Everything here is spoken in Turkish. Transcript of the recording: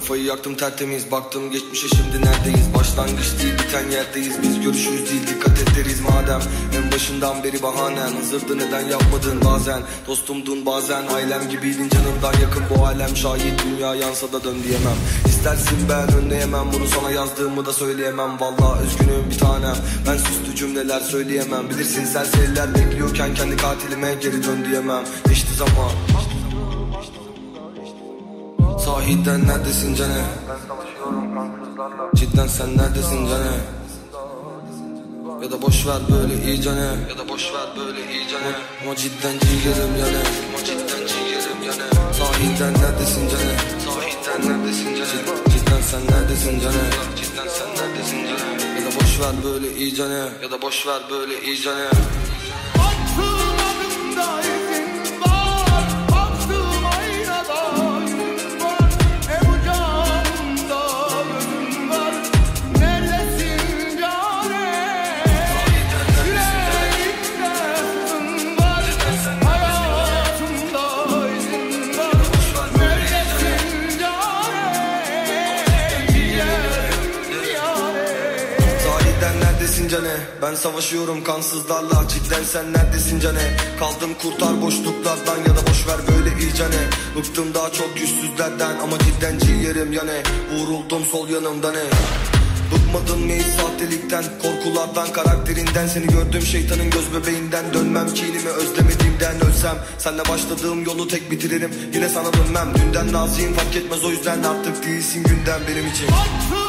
Kafayı yaktım tertemiz, baktım geçmişe, şimdi neredeyiz? Başlangıç değil biten yerdeyiz, biz görüşürüz değil dikkat ederiz madem. En başından beri bahanen hazırdı, neden yapmadın bazen? Dostumdun bazen, ailem gibiydin canımdan yakın, bu alem şahit, dünya yansa da dön diyemem. İstersin ben önleyemem, bunu sana yazdığımı da söyleyemem. Vallahi üzgünüm bir tanem, ben süslü cümleler söyleyemem. Bilirsin serseriler bekliyorken kendi katilime geri dön diyemem. Geçti zaman. Sahiden neredesin cane? Ben savaşıyorum kansızlarla. Cidden sen neredesin cane? Ya da boş ver böyle iyi cane. Ya da boş ver böyle iyi cane. Ama cidden ciğerim yani. Ama cidden ciğerim yani. Sahiden neredesin cane? Sahiden neredesin cane? Cidden sen neredesin cane? Cidden sen neredesin cane? Ya da boş ver böyle iyi cane. Ya da boş ver böyle iyi cane. Cane? Ben savaşıyorum kansızlarla. Cidden sen neredesin cane? Kaldım kurtar boşluklardan, ya da boş ver böyle iyi cane. Bıktım daha çok yüzsüzlerden, ama cidden ciğerim yani. Vuruldum sol yanımda ne? Bıkmadın mı hiç sahtelikten, korkulardan, karakterinden? Seni gördüğüm şeytanın göz bebeğinden. Dönmem kinimi özlemediğimden, ölsem senle başladığım yolu tek bitiririm. Yine sana dönmem, dünden naziyim fark etmez, o yüzden artık değilsin günden benim için.